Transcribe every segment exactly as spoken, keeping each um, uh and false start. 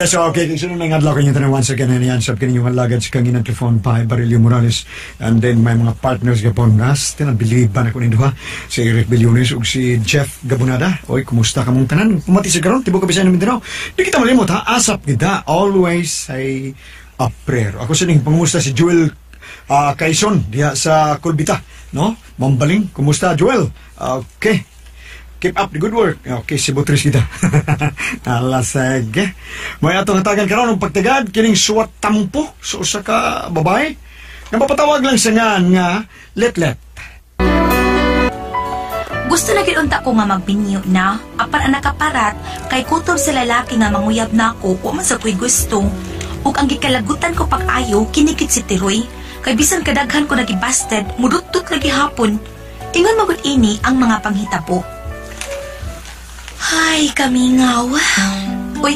So, okay, so nung nangadlaw kanyo tayo once again, and yansap kaninyong alagad sa kanginang telephone pa, Barilio Morales, and then may mga partners gapon nas, tinabiliban ako ninyo ha, si Eric Bilyones ug si Jeff Gabunada. Oy, kumusta ka mong tanan? Pumati sa karon, tibo ka bisan namin dinaw. Di kita malimot ha, asap kita, always ay a prayer. Ako sining pangumusta si Joel uh, Kaison, diha sa Kulbita, no? Mambaling, kumusta Joel? Okay. Keep up the good work. Okay, si Butris kita. Alasag. May atong hatagan karon ng pagtagad, kining suwat tampo sa usa ka babae. Napapatawag lang sa nga nga let-let. Gusto na ginunta ko nga magbinyo na, apan anak kaparat, kay kutob sa lalaki nga manguyab na ako, o man sa ko'y gusto. Ug ang gikalagutan ko pag-ayo, kinikit si Tiroy. Kay bisan kadaghan ko nagibasted, mudutot lagi hapon. Ingon magud ini ang mga panghitabo. Ay, kamingaw. Uy.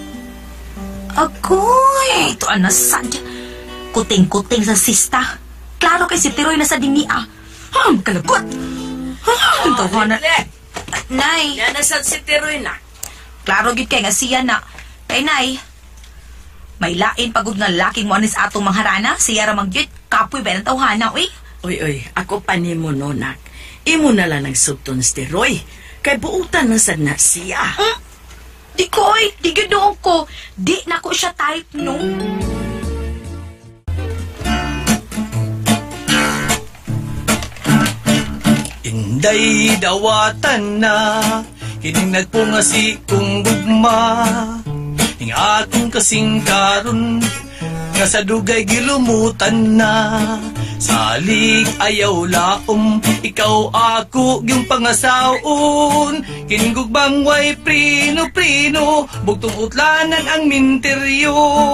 Agoy. Ito anasan. Kuting-kuting sa sista. Klaro kay si Tiroy na sa dinia. Hmm, kalagot. Hmm, tawanan. Nay. Yan nasan si Tiroy na. Klaro gid kay nga siya na. Kay Nay, may lain pagod nga laking mo anis atong mangharana. Siya ra magyud. Kapoy ba ng tawhana, uy? Uy, uy. Ako pa ni mo, nonak. Imo na lang nagsubton si Tiroy. Kay buutan na sad na siya. Hmm? Di ko, oy. Di ganoon ko. Di na ko siya type, no? Inday dawatan na, hining nagpunga si kong gugma. Ing akong kasing karon, nga sa dugay gilumutan na. Salig ayaw laom, ikaw ako yung pangasaon. Kiningugbang way prino-prino, bugtong utlanan ang minteryo.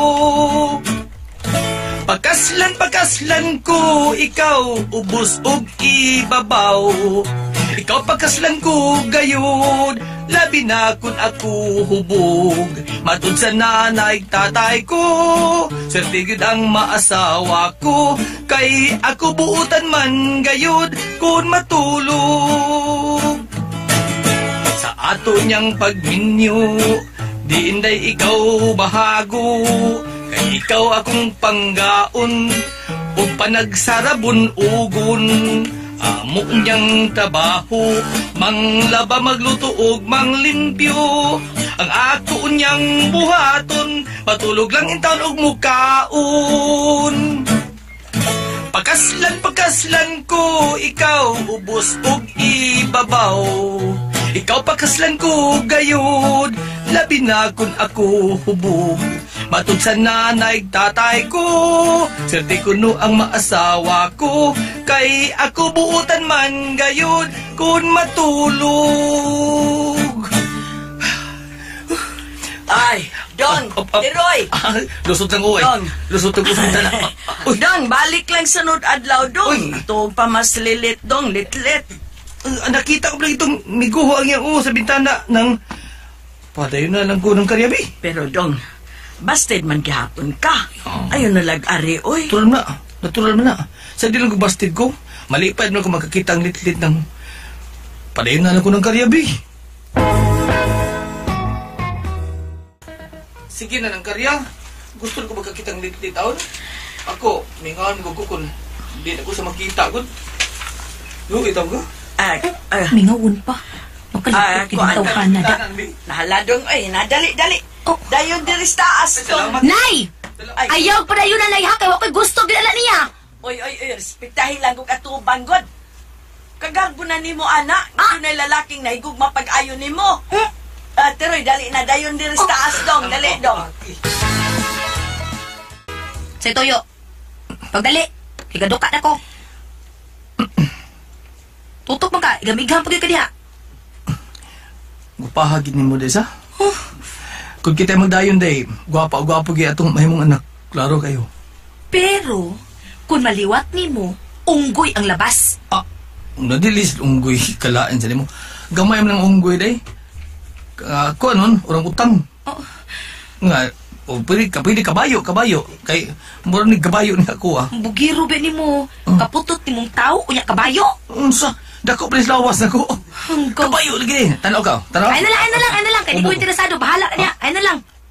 Pagkaslan, pagkaslan ko, ikaw ubos ug ibabaw. Ikaw pagkaslan ko gayod, labi na kun ako hubog. Matud sa nanay tatay ko, sertigid ang maasawa ko. Kay ako buutan man gayod kun matulog. Sa ato niyang pagminyo, di inday ikaw bahago. Kay ikaw akong panggaon, o panagsarabon-ugon. Amo niyang trabaho, manglaba, magluto og manglimpyo. Ang ako niyang buhaton, patulog lang intaon og mukaon. Pagkaslan, pagkaslan ko, ikaw ubos og ibabaw. Ikaw pagkaslan ko gayod, labi na kun ako hubog. Matud sa nanay tatay ko, serte ko no ang maasawa ko. Kay ako buutan man gayod kun matulog. Ay, Don, uh, uh, uh, Tiroy. Uh, lusot lang uwi. Don. Lusot lang usot na. Uh, Don, balik lang sunod adlaw, Don. Ito pa mas lilit, Don, litlit. Uh, nakita ko lang itong miguho ang iyang uho sa bintana ng patayo na lang ko ng karyabi. Pero, Don, busted man gihapon ka. Oh. Ayun na lag-ari, oy. Natural na. Natural man na. Sa di lang ko busted ko, malipad mo ko makakita ang litlit ng patayo na lang ko ng karyabi. Sige na ng karya. Gusto ko magkakita ang litlit taon. Ako, may ngawan ko kukun. Hindi na ko sa makita ko. Lu, itaw ko? Ay, ay. Mingawon pa. Makalipot kinatawhan na da. Nahaladong, ay, nadali, dali. Oh. Dayon diri sa taas, Don. Nay! Ayaw pa na yun na nay ha, kaya wako'y gusto ginala niya. Oy, oy, oy, respektahin lang kong atubang, God. Kagarbo na ni mo, anak. Ah? Ito na lalaking nahigugma pag-ayo ni mo. Hmm? Uh, Tiroy, dali na. Dayon diri sa taas, Dong. Dali, Dong. Say Toyo, pagdali. Kigaduka na ko. Tutok mo ka. Igamighan pag ka diha. Gupahagin ni mo, Desa. Huh? Kung kita magdayon, day, gwapa-gwapo kaya itong mahimong anak. Klaro kayo. Pero, kung maliwat ni mo, unggoy ang labas. Ah, nadilis unggoy kalaan sa mo. Gamay mo ng unggoy, day. Uh, ko anon, orang utang. Oh. Nga, oh, pwede, pwede kabayo, kabayo. Kay, mura ni kabayo ni ako, ah. Bugiro ba ni mo? Uh. Kaputot ni mong tao, unya kabayo. Unsa? Dako pa lawas na ko. Hanggang. Kabayo lagi. Tanaw ka, tanaw. Ay na lang, ay na lang, ay na lang. Kaya di ko interesado. Bahala ka niya. Ay na lang.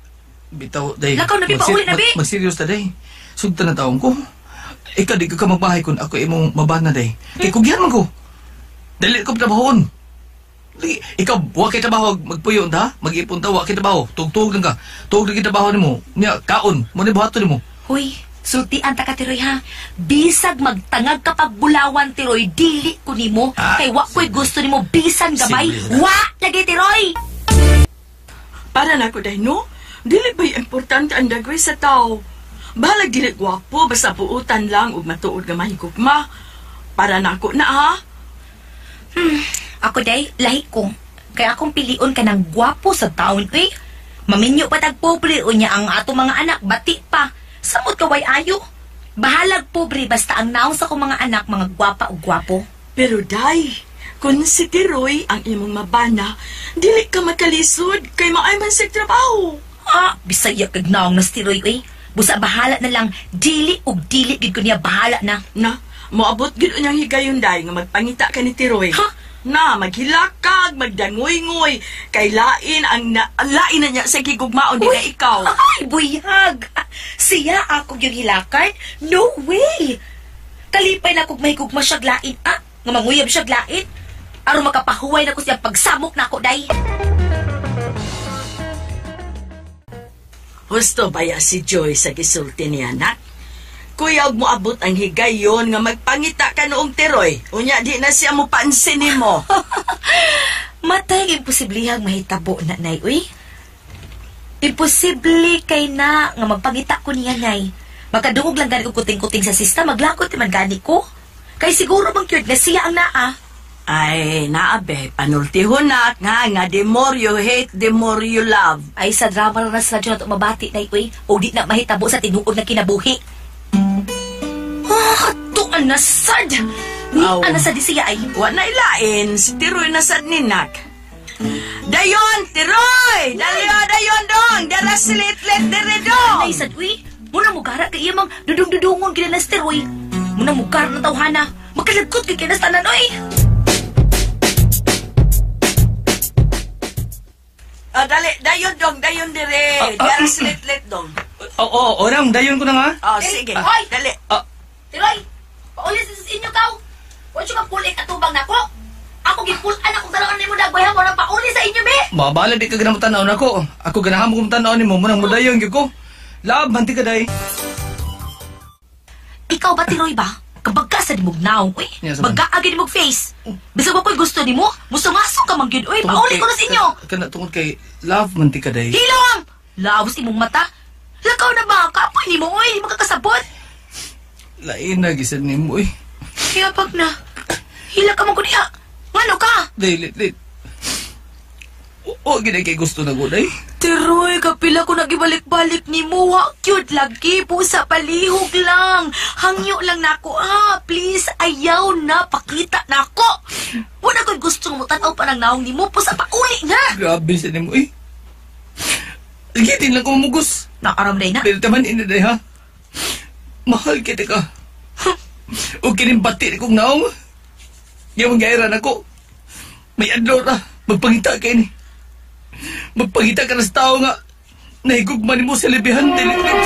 Bitaw, day. Lakaw na, bi, Magsi- pauwi na, bi. mag- Mag-serious ta, day. Sugta na taong ko. Ikaw, di ka magbahay kung ako imong mabana, day. Kaya kugyan man ko. Dali ko trabahon. Lagi, ikaw, huwag kayo trabaho, magpuyon ta, mag-ipon ta, huwag kayo trabaho. Tugtog lang ka. Tugtog lang trabaho ni mo. Niya, kaon. Muna buhato ni mo. Huy, sultian ta ka, Tiroy, ha? Bisag magtangag kapag bulawan, Tiroy, dili ko nimo. Ah. Kay wa ko'y gusto nimo bisan gamay. Sige. Wa! Lagi, Tiroy! Para na ko, day, no? Dili ba'y importante ang dagway sa tao? Bahalag dili gwapo, basta puutan lang ug matuod nga mahigugma. Para na ako na, ha? Hmm, ako day, lahi ko. Kaya akong pilion ka ng gwapo sa taon, eh. Maminyo pa tagpobre o niya ang ato mga anak, bati pa. Samot kaway ayo. Bahalag pobre, basta ang naong sa kong mga anak, mga gwapa o gwapo. Pero, day, kung si Tiroy ang imong mabana, dili ka makalisod kay maay man sa trabaho. Ha, bisaya kag naong na stiroy, eh. Busa bahala na lang, dili o dili, gid ko niya bahala na. Na, moabot gid unyang higayon, day, nga magpangita ka ni Tiroy. Ha? Na, maghilakag, magdangoy-ngoy, kay lain ang na, ang lain na niya sa gigugmaon di na ikaw. Ay, buyag! Siya ako yung hilakan? No way! Kalipay na kong mahigugma siyag lain, ah! Nga manguyab siyag lain. Aron makapahuway na ko siya pagsamok na ako, day. Gusto baya si Joy sa gisulti niya, nak? Kuya, og moabot ang higayon nga magpangita ka noong Tiroy. Unya, di na siya mo pansin ni mo. Matay imposiblihang mahitabo na, nay, uy. Imposible kay na nga magpangita ko niya, nay. Makadungog lang gani ko kuting-kuting sa sista, maglakot man gani ko. Kay siguro bang cute na siya ang naa. Ay, naabe, panultihon na nga nga, the more you hate, the more you love. Ay, sa drama na sa radyo na ito mabati, nay, uy. O di na mahitabo sa tinuod na kinabuhi. Ah, tuan na sad! Ni Aw. ana sa di siya ay. Wa na ilain, si Tiroy na sad ni nak. Dayon, Tiroy! Daliyo, dayon dong! Dara silit-lit dere dong! Ay, sad, uy. Muna mugara kay iyang dudung-dudungon kina na steroid. Muna mugara na tawhana. Magkalagkot kay kina tanan, oy. Ah, dali, dayon dong, dayon dire. Ah, ah, Dara silit-lit dong. Oo, oh, oh, orang, dayon ko na nga. Oh, Eh, sige. hoy! Dali. Ah, Tiroy, paulis sa inyo kaw. Huwag siya kang pulik at tubang na ko. Ako gipulan akong dalawan ni mo dagwayhan mo ng paulis sa inyo, be. babala di ka ganang matanaw na ko. Ako ganahan mo kung matanaw ni mo, munang mudayon gyud ko. Lab, manti ka day. Ikaw ba, Tiroy ba? Kabagka sa dimog naong, uy. Yes, ma'am. Bagka agad dimog face. Bisag ba ko'y gusto ni mo? Musungasong ka mangyud, uy. Paulit ko na sa inyo. Kana tungod kay love, manti ka day. Hilong! Labos imong mata. Lakaw na ba? Kapoy ni mo, uy. Di makakasabot. Lain na gisad ni mo eh. Kaya pag na, hila ka mo ko niya. Ngano ka? Day, lit, lit. O, ginay kay gusto na ko day. Tiroy, kapila ko nagibalik-balik ni mo. Wa, cute lagi. Pusa, palihog lang. Hangyo lang na ako. Ah, please, ayaw na. Pakita na ako. Wala ko'y gusto mo tanaw pa ng naong ni mo. Pusa, pauli na. Grabe sa ni mo eh. Gitin lang ko mamugos. Nakaramday na. Pero taman ina day ha. Mahal kita ka. O kinimbati kong naong. Yung gairan ako. May adlaw na. Magpangita kayo ni. Magpangita ka na sa tao nga. Nahigugman mo sa libihan. Dili-dili.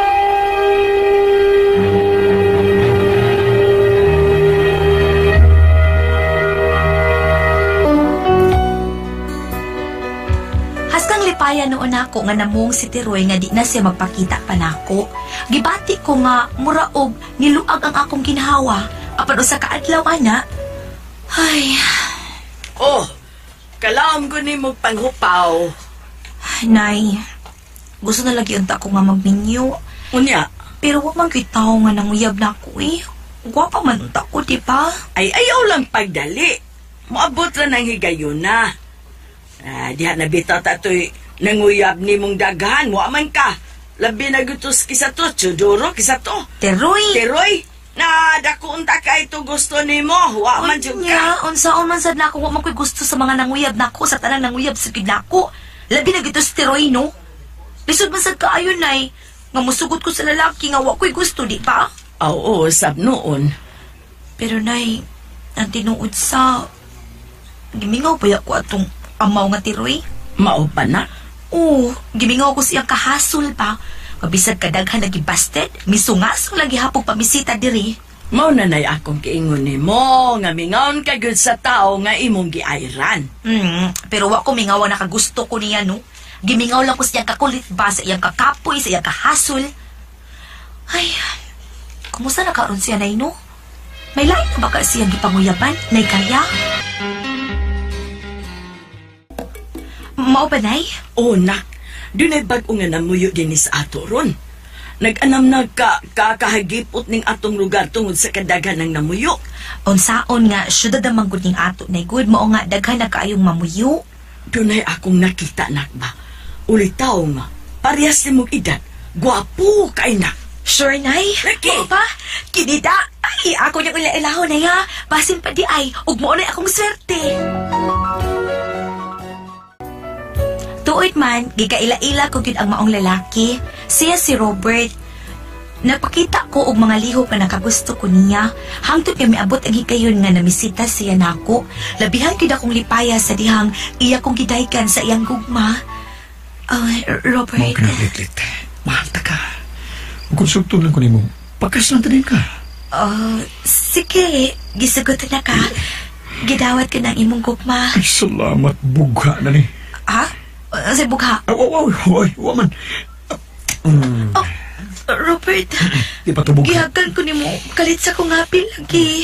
Haskang lipaya noon ako nga namong si Tiroy nga di na siya magpakita pa nako. Gibati ko nga muraog niluag ang akong ginhawa. Apan usa ka adlaw ana. Ay, Oh, kalaom ko ni mo panghupaw. nay. Gusto na lagi unta ko nga magminyo. Unya, Pero wa man kay tao nga nanguyab na ako eh. Gwapa man unta ko, di ba? ay ayaw lang pagdali. Moabot ra ng higayon na. Ah, diha na bitaw tatoy nanguyab ni mong daghan mo aman ka. Labi na gutos kisa to, chuduro kisa to. Teroy. Teroy, na dako unta ka ito gusto ni mo. Wa man jud ka. niya, unsaon man sad nako, wa man ko'y gusto sa mga nanguyab nako, sa tanang nanguyab sa gid nako. Labi na gito si Teroy, no? Lisod man sad kaayo, nay. Nga musugot ko sa lalaki nga wa ko'y gusto, di ba? Oo, sab noon. Pero nay, ang tinuod sa... Gimingaw pa ko atong amaw nga Teroy. Mao pa na. Oo, gimingaw ko siyang kahasol pa. Mabisag kadaghan lagi busted, misungasong lagi hapong pamisita diri. Mao na nay akong kiingon nimo nga mingaon ka gyud sa tao nga imong giayran. Hmm, pero wa ko mingawa na kagusto ko niya, no? Gimingaw lang ko siyang kakulit ba, sa iyang kakapoy, sa iyang kahasol. Ay, kumusta na karon siya, nay, no? May lain na baka siyang gipanguyaban, nay kaya? Mao ba, nay? Oh, nak. Dunay bag-o nga namuyo din sa ato ron. Nag-anam na ka kakahagipot ning atong lugar tungod sa kadaghan ng namuyo. Unsaon nga, syudad ang manggod ning ato, nay good. Mao nga, daghan na kaayong mamuyo. Dunay akong nakita, nak ba? Uli tao nga, parehas ni mong edad. Gwapo kay nak. Sure, nay? Laki. Mao ba? Kinida? Ay, ako niyang ila-ilaho, nay, ha? Basin pa di ay, ug mo na akong swerte. Tuoy man, gikaila-ila ko gyud ang maong lalaki. Siya si Robert. Napakita ko og mga lihok na nakagusto ko niya. Hangtod kay miabot ang hikayon nga namisita siya nako. Labihan gyud akong lipaya sa dihang iya kong gidaykan sa iyang gugma. Oh, Robert. Mao ka na, Litlit. Mahal ta ka. Kung sugtong lang ko nimo, pakas lang tanin ka. Oh, sige. Gisugot na ka. Gidawat ka ng imong gugma. Ay, salamat. Bugha na ni. Ha? Uh, sa bugha. Aw, aw, aw, aw, man. Mm. Oh, Robert. Di pa tubog. Gihagan ko ni mo. Kalit sa kong hapil lagi.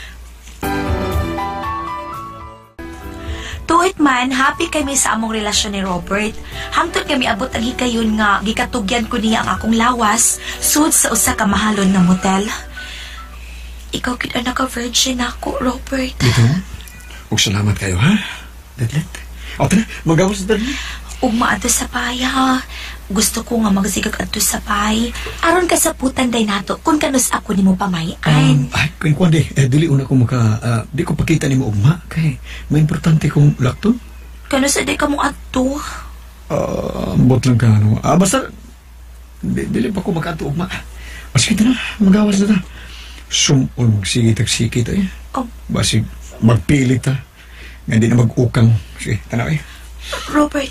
Tuwit man, happy kami sa among relasyon ni Robert. Hangtod kami abot ang hikayon nga gikatugyan ko niya ang akong lawas sud sa usa ka mahalon na motel. Ikaw kita naka-virgin ako, Robert. Dito? Huwag salamat kayo, ha? Litlit. O, tara. Magawas na tayo. Ug maadto sa pay, ha? Gusto ko nga magsigag adto sa pay. Aron ka sa putan day nato kung kanus ako nimo pamayan. Um, ay, kung kuwan di, eh, dili una ko maka, ah, di ko pakita ni mo ugma, kay may importante kong lakton. Kanus aday ka mo adto. Ah, ambot lang ka, ano. Ah, basta, di, dili pa ko makato ugma. O, sige na, magawas na ta. Sumul, magsigit-sigit eh. Oh, Basi, magpilit ta. Nga di na mag-ukang. Sige, tanaw eh. Robert.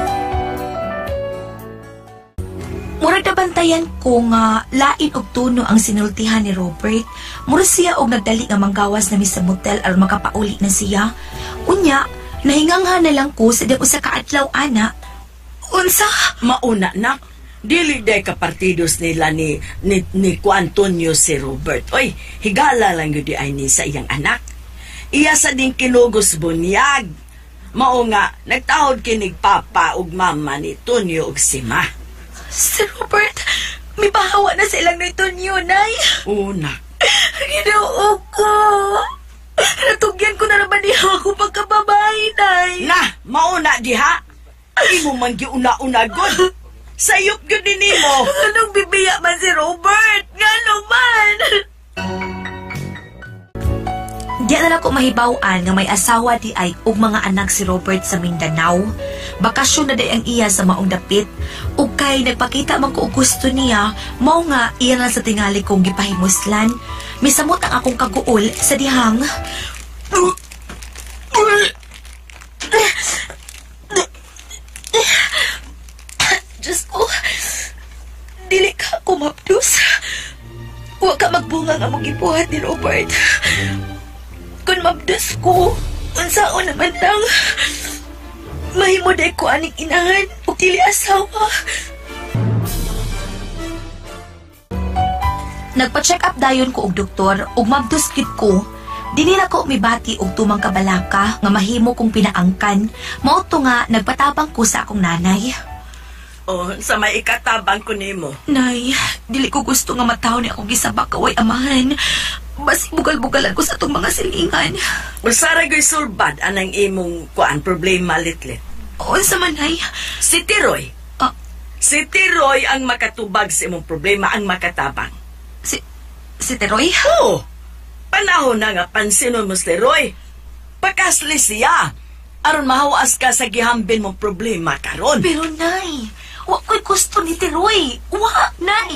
Murag na bantayan ko nga lain og tuno ang sinultihan ni Robert. Mura siya og nagdali nga manggawas na mi sa motel aron makapauli na siya. Unya, nahingangha na lang ko sa diyang usa ka adlaw ana. Unsa? Mauna, nak. Dili day ka partidos nila ni, ni, ni Ku Antonio si Robert. Oy, higala lang yun di ay ni sa iyang anak. Iya sa ding kinugos bunyag. Mao nga, nagtahod kinig papa ug mama ni Tonyo ug si Ma. Si Robert, may bahawa na silang nito niyo, Nay. Una. Ginoo ko. Natugyan ko na naman niya ako pagkababae, Nay. Na, mauna diha. Imo man giuna-unagod. Sayop yun din mo. Anong bibiya man si Robert? Ngano man? Di na ako mahibawan nga may asawa di ay ug mga anak si Robert sa Mindanao. Bakasyon na day ang iya sa maong dapit. Ug kay nagpakita man ko og gusto niya, mao nga iya na sa tingali kong gipahimuslan. Misamot ang akong kaguol sa dihang. Diyos ko, dili ka kumapdos. Huwag ka magbunga nga mong ibuhat ni Robert. Kung mabdos ko, unsaon naman lang. Mahimuday ko aning inahan o dili asawa. Nagpa-check up dayon ko og doktor ug mabdos gid ko. Dili na ko mibati og tumang kabalaka nga mahimo kong pinaangkan. Mao to nga nagpatabang ko sa akong nanay. Oh, sa may ikatabang ko nimo. Nay, dili ko gusto nga mataw ni akong gisabak kaway amahan. Basi bugal-bugalan ko sa itong mga silingan. Usara go'y sulbad anang imong kuan problema litlit. O, sa manay. Si Tiroy. Ah, Si Tiroy ang makatubag sa imong problema, ang makatabang. si, si Teroy? Oo. Panahon na nga pansinon mo si Tiroy. Pakasli siya. Aron mahawas ka sa gihambin mong problema karon. Pero, Nay, wa ko'y gusto ni Teroy. Wa, Nay.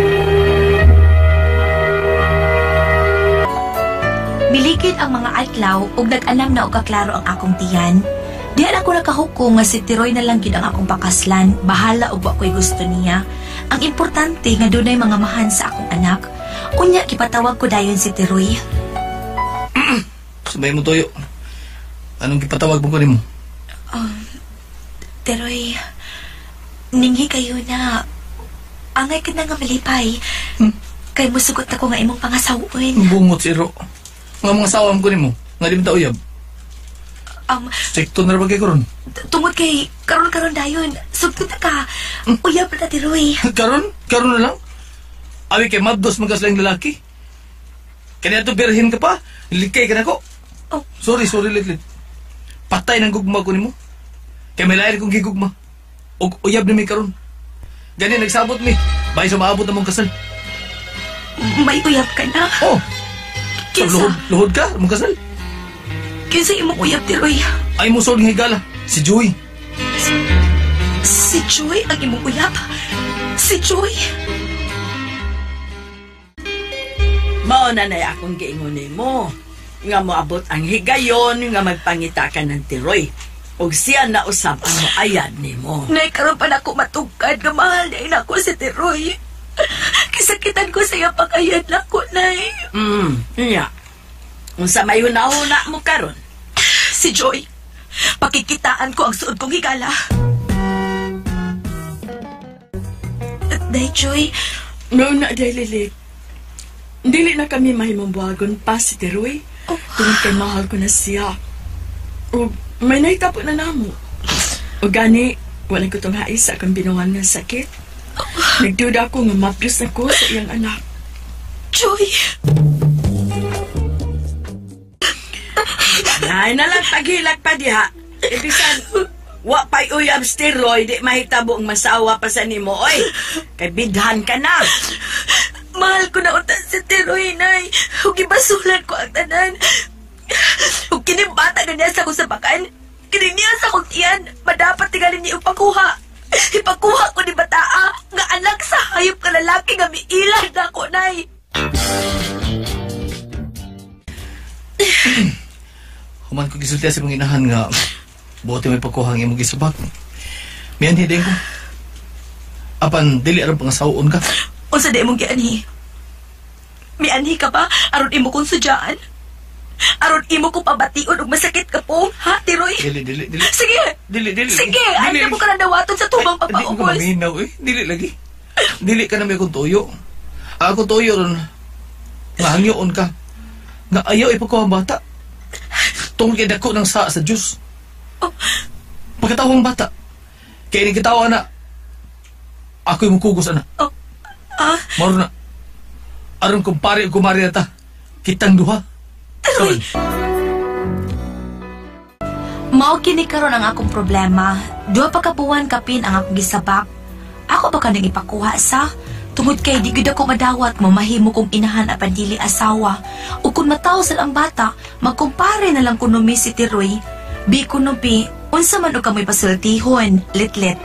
Miligid ang mga adlaw adlaw ug nag-alam na og kaklaro ang akong tiyan. Diyan ako nakahukong nga si Tiroy na lang gid ang akong pakaslan, bahala og wa ko'y gusto niya. Ang importante nga dunay mga mahan sa akong anak. Unya gipatawag ko dayon si Tiroy. Sabay mo toyo. Anong gipatawag mo ko nimo? Um, Tiroy, ninghi kayo na angay ka na nga malipay. Hmm? Kay musugot ako nga imong pangasawon. Bungot si Ro. Nga mga sawam ko nimo. Nga di mo ta uyab. Um, Sekto na ba kay karon? Tungod kay karon-karon dayon. Sugtod na ka. Hmm? Uyab na ta, Tiroy. Karon? Karon na lang? Awi kay mabdos magaslang lalaki. Kaya to birhin ka pa. Likay ka na ko. Oh. Sorry, sorry, litlit. Patay ng gugma ko nimo. Kaya may lain kong gigugma. O uyab na may karon. Ganyan nagsabot mi. Bahay sa maabot na mong kasal. May uyab ka na. Oh. So, Kinsa? luhod, luhod ka mong kasal. Kinsa imong uyab, Tiroy? Ay mo sorry higala. Si Joy. Si, si Joy ang imong uyab? Si Joy? Mao na na akong giingon nimo. Nga moabot ang higayon nga magpangita ka ng Tiroy. Og siya na usab ang moayad nimo. Nay, karon pa na ako matugkad nga mahal na ako si Tiroy. Kisakitan ko sa iya pag-ayad na ko, Nay. Hmm, niya. Unsa may hunahuna mo karon? Si Joy. Pakikitaan ko ang suod kong higala. Day, Joy. No na, Delilik. Dili na kami mahimambuhagon pa si Tiroy. Oh. Tungkol kay mahal ko na siya. O may naitapo na namo. O gani, wala ko tong hais sa akong binuhan ng sakit. Nagduda ko nga maplos na ko sa iyang anak. Joy! Nay na lang taghilag pa diha. Ibisan, wa pa'y uyab steroid, di mahitabo ang masawa pa sa nimo. Oy, kay bidhan ka na. Mahal ko na utan si Tiroy, Nay. Huwag ibasulan ko ang tanan. Huwag kinibata na niya sa kong sabakan. Kininiya sa kong tiyan. Madapat tingalin niya ipakuha. Ipakuha ko ni bataa. Nga anak sa hayop ka lalaki nga miilan na ako, Nay. Human ko gisulti sa mga inahan nga buti may pagkuhang imong gisubak. Miyan hideng ko. Apan dili aram pangasawon ka. Unsa di mong gianhi? May anhi ka ba? Aron imo kong sudyaan? Aron imo ko pabation og masakit ka po, ha, Tiroy? Dili, dili, dili. Sige! Dili, dili. Sige! Dili. Anda mo ka na dawaton sa tubang Ay, Dili ko papaubos. maminaw eh. Dili lagi. Dili ka na may kong tuyo. Ako tuyo ron. Mahangyoon ka. Nga ayaw ipagkuha ang bata. Tungkol kay dako ng sa sa Diyos. Oh. Pagkatawang bata. Kaya nagkatawa na. Ako yung mukugos, ana. Oh. Ah, Maro na. Aron kumpare o kumari na ta. Kitang duha. Sorry. mao kini karon ang akong problema. Duha pa ka buwan kapin ang akong gisabak. Ako ba kanang ipakuha sa? Tungod kay di gid ako madawat mo mahimo kong inahan apan dili asawa. Ug kun matawsal ang bata, magkumpare na lang kuno mi si Tiroy. Bi kuno bi, unsa man og kamoy pasultihon, litlit.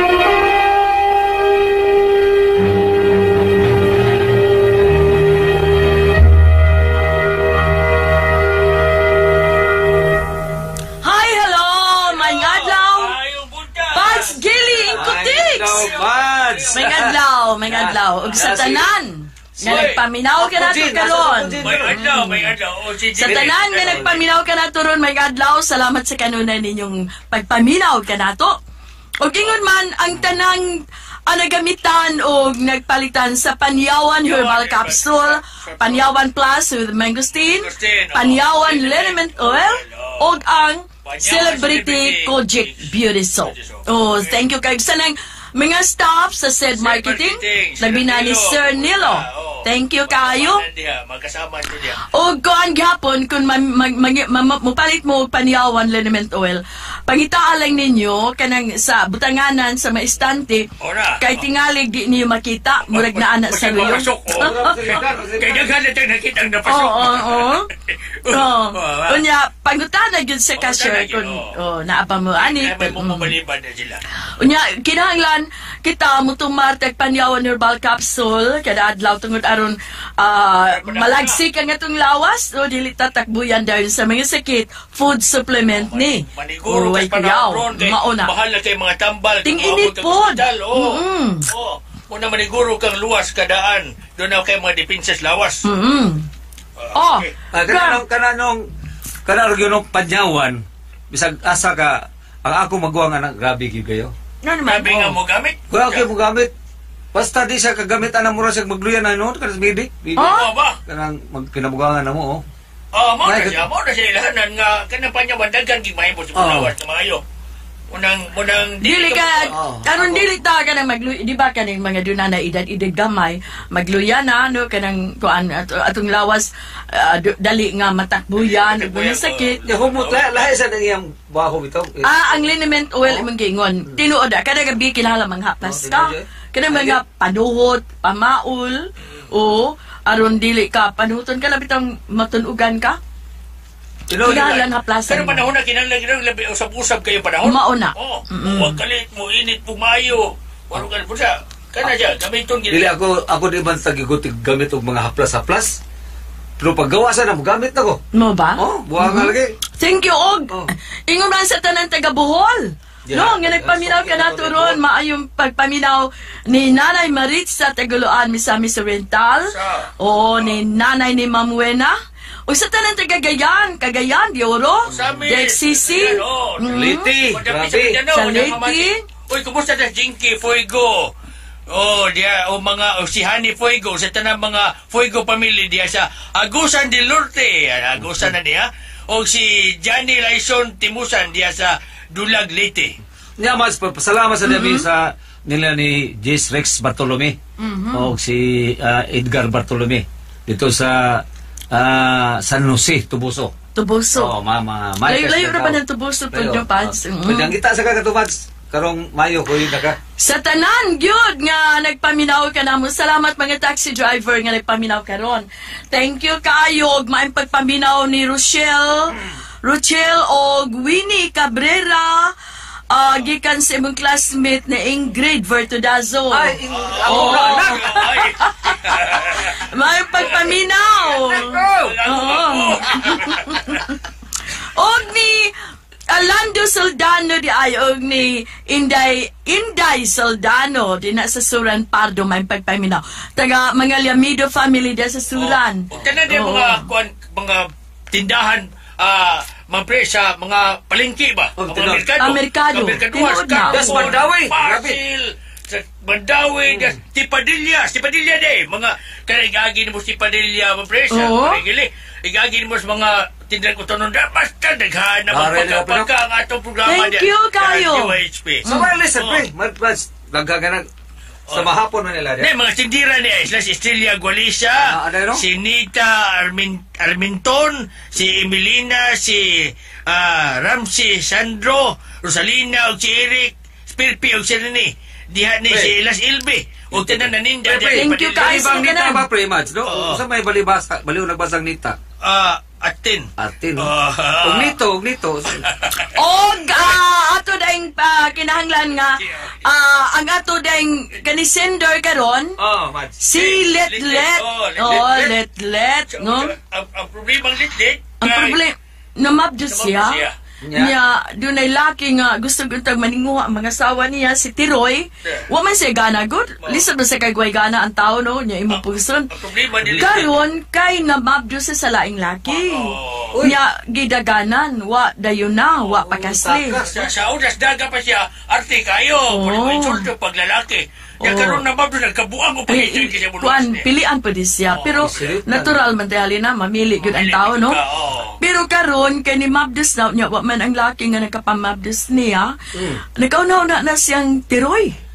Hi, hello! May adlaw! Pads, Gili, Incotics! Pads! May adlaw, may adlaw. Ug sa tanan, nga nagpaminaw ka na to karon. May adlaw, may adlaw. O, si Sa tanan nga nagpaminaw ka na to ron, may adlaw. Salamat sa kanunay ninyong pagpaminaw ka na to. Ug ingon man ang tanang ang nagamitan o nagpalitan sa Panyawan Herbal Capsule, Panyawan Plus with Mangosteen, Panyawan Liniment Oil, o ang Celebrity Kojic Beauty Soap. Oh, thank you kay sanang mga staff sa said marketing, labi na ni Sir Nilo. Thank you kayo. Magkasama niya. O kuan gapon kung ma- ma- ma- ma- ma- mupalit mo og Panyawan Liniment Oil, pangitaan lang ninyo kanang sa butanganan sa maistante. Ora. Kay tingalig di niyo makita murag na anak sa riyo. Pasok ko. Kaya daghan na tayo nakita ang napasok. Oo, oo. Oo. ah. Unya, pangutana gyud sa cashier Pangutana gyud, kung oo. oh, naapa mo ani. Kaya may mumumaliban na sila. Unya, kinahanglan kita mutumar tag panyawan herbal capsule kada adlaw tungod aron ah, malagsik ang atong lawas o dili tatakbuyan dahil sa mga sakit food supplement ni. Maniguro Uy, kas kuyaw, panahon kay mauna. mahal na kay mga tambal. Ting Kung init abot kang pod. ospital, Oo. Mm-mm. Oo. Una maniguro kang luwas kadaan. Doon na kay mga depenses lawas. Mm. Oh, okay. Ah, kananong kananong kanarog yun ng panyawan bisag asa ka ang ako magawa nga ng grabe gyud kayo. ano naman? Sabi nga mo gamit. Kuya okay mo gamit. Basta di siya kagamit anang mura siya magluyan na noon kanas bidik. Bidik. Oo ba? Kanang magkinabugangan na mo oh. Ah, mo na May- siya. Mo na siya ilahanan nga kanang panyawan daghan gimay mo sa Oo. lawas na maayo. Unang unang Dili ka, Oh. karon dili ta ka nang magluya, di ba kaning mga duna na edad-edad gamay, magluya na, no, kanang kuan, at, atong lawas, ah, du- dali nga matakbuyan, ug mga sakit. Ya humot la lahi sa nang iyang baho bitaw. Ah, ang liniment oil imong giingon. Tinuod ah, kada gabi kinahanglan manghaplas ka. Kada mga panuhot, pamaul, o aron dili ka panuton ka labitang matunugan ka. Kinahanglan haplasan. Pero panahon na kinahanglan kinahanglan labi usab-usab kayo panahon. Mauna. Oo. Mm-mm. Huwag kalit mo init pumayo. Waro ka po siya. Kana siya gamiton Dili gid. ako ako di man tagigutig gamit og mga haplas-haplas. Pero paggawa sa na mo gamit nako. Mo ba? Oh, buha nga lagi. Thank you, Og. Oh. Ingon man sa tanan taga Bohol. Yeah. No, nga nagpaminaw ka na turon, maayong pagpaminaw ni Nanay Maritza Tagaluan, Misamis Oriental. Sa- O ni Nanay ni Mamuena. O sa tanan taga Gayan, Cagayan, de Oro, Sami. de Sisi. Oo. Mm. Liti, Madami grabe. sa Mindanao, Sa madami Leyte. mamati. Uy, kumusta na Jinky Fuego? Oh, dia o mga o si Hani Fuego sa tanang mga Fuego family dia sa Agusan del Norte, Agusan na niya. O si Johnny Laison Timusan dia sa Dulag Leyte. Nya mas pasalamat sa dami sa nila ni Jace Rex Bartolome o si ah, Edgar Bartolome dito sa ah, San Jose, Tubuso. Tubuso. Oh, mama, Layo-layo ra ba ng Tubuso po nyo, Pads? Mm. Pwede kita sa kakatumads karong Mayo ko yun naka. Sa tanan, gyud nga nagpaminaw ka namo. Salamat mga taxi driver nga nagpaminaw karon. Thank you kayo ug maayong pagpaminaw ni Rochelle, Rochelle og Winnie Cabrera. Ah, gikan sa imong classmate na Ingrid Vertudazo. Ay, in- ako Oh. na anak. Ay. Maayong pagpaminaw. Oo. Og ni Alando Soldano di ay og ni Inday Inday Soldano di na sa Suran Pardo may pagpaminaw. Taga mga Liamido family di sa Suran. Oh, tanan dia Oo. mga kuan mga tindahan ah mampre sa mga palengke ba? Oh, Mga tindahan. merkado. Ah, merkado. Mga merkaduhan, Tinuod na. Carrefour, Das Mandawi. Grabe. Pasil, sa Mandawi, das Tipadilla, Tipadilla de, mga kaya igagi mo si Padilla mampre sa Oo. Parigili. Igagi mo sa mga tindahan ko tonon da basta daghan na Ah, really, pagka ang atong programa Thank you, kayo. D Y H P. Sa wireless, Oh. pre. Mas nagkaganag sa mahapon na nila. Hindi, mga tindira niya, sila si Estrella Gualisa, Ah, ano yun? si Nita Armin, Arminton, si Emilina, si ah, Ramsey Sandro, Rosalina, o si Eric, Spirpi, o si Rene, diha ni Pre. si Las Ilbe, o tanan na ninja. Pre, pre. Thank you, guys. Balibang Sige nita na. ba, pre, Mads? No? Oo. Sa may balibasa, baliw nagbasang nita. Ah, atin. Atin, no? Ah. Og nito, og nito. Og ah, ato daing ah, kinahanglan nga ah, ang ato daing kani sender karon Oh, Mads. si Let Let- Let. oh, Let- Oh, Let- Let Let, no? Ang, ang problema ng litlit, Ang problema, namabdo siya. siya. Nya. Niya, doon ay laki nga gusto guntag maninguha ang mga asawa niya, si Tiroy. Yeah. Wa man siya gana, good. Lisod ba sa kagway gana ang tao, no? Niya imo puson. Ang problema ni litlit. Karon, kay namabdo sa salaing laki. Oh. Niya, gidaganan, wa dayon na, wa pakasli. takas. Sa, sa unas daga pa siya, arte kayo, Oh. pwede mo insulto pag lalaki. Kaya Oh. karoon na mabdo, nagkabuang mo pag Ay, kasi mo kuan, pilian pa di siya. Oh, Pero, isirit na. natural man tayo na, mamili yun ang Mamili tao, yun no? ka, oh. Pero karon kay ni Mabdus na, niya, wa man ang laki nga nagkapamabdus niya, Mm. nagkaunaw na na siyang tiroy.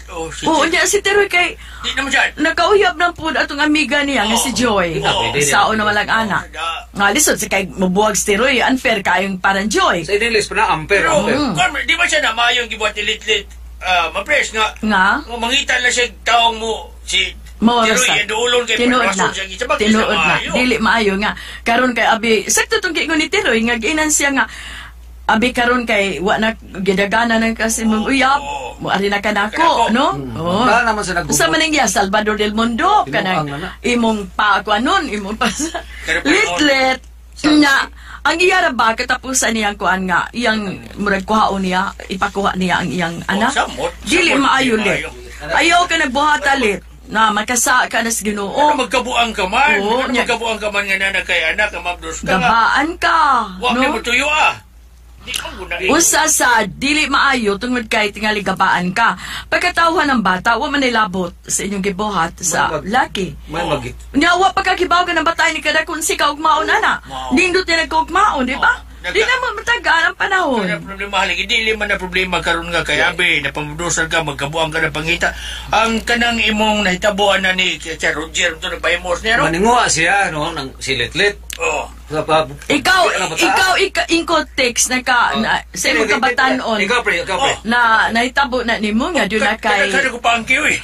Oh, si Oo, niya si Tiroy kay Di naman siya. nakauyab ng po atong amiga niya nga si Joy. Oo. Sao na walang anak. Nga lisod si kay mabuwag si Tiroy, unfair kayong parang Joy. Sa English pa na, ampere, Pero, ampere. kung di ba siya na mayong gibuhat ni Litlit, ah, mapres nga, Nga? nga mangitan lang siya taong mo, si Mawarasa. Tiroy, yung duulon kay Tinuod na. Parwason siya. Sabag, Tinuod isa na. maayo. Dili maayo nga. Karon kay abi, sakto tong kingon ni Tiroy nga giinan siya nga abi karon kay wa na gidagana ng kasi mong uyab. Oo. Mo ari na kanako, Kanako. no? Hmm. Oo. Wala naman sa nagbubuhat. Sa maning ya Salvador del Mundo Tinuang kanang na na. imong pa kuanon, imong pa Pero- litlet nya ang iyara ba katapusan niyang kuan nga iyang murag kuhaon niya ipakuha niya ang iyang anak. samot. Dili Samot, maayo di lit. maayo. Ayaw ka nagbuhat lit na makasa ka na sa Ginoo. Ano magkabuang ka man? Oo, Ano nya- magkabuang ka man nga na kay anak, nga mabdos ka nga. Gabaan ka, Wa no? no? mo tuyo ah. Di ka muna eh. Usa sa dili maayo tungod kay tingali gabaan ka. Pagkatawhan ng bata, wa man nilabot sa inyong gibuhat sa May mag- laki. May magit. Nyawa pagkakibaw ka ng batay ni kada kung si kaugmaon ana. Wow. Nindot niya nagkaugmaon, di ba? Nagka- Di naman matagal ang panahon. Kaya problema haligi, dili man na problema karon nga kay Abe, na pamadusan ka, magkabuang ka na pangita. Ang kanang imong nahitabuan na ni Kaya Roger, ito nagpahimos niya, no? Maninguha siya, no, ng silitlit. Oo. Sa pa- Ikaw, Ano ba ta? ikaw, ikaw, inko text na ka, Oh. na, sa imong Ikaw, kabatanon, Ikaw, pre, ikaw, pre. na nahitabo na ni mo nga, doon na kay... Kaya ko pangkiw eh.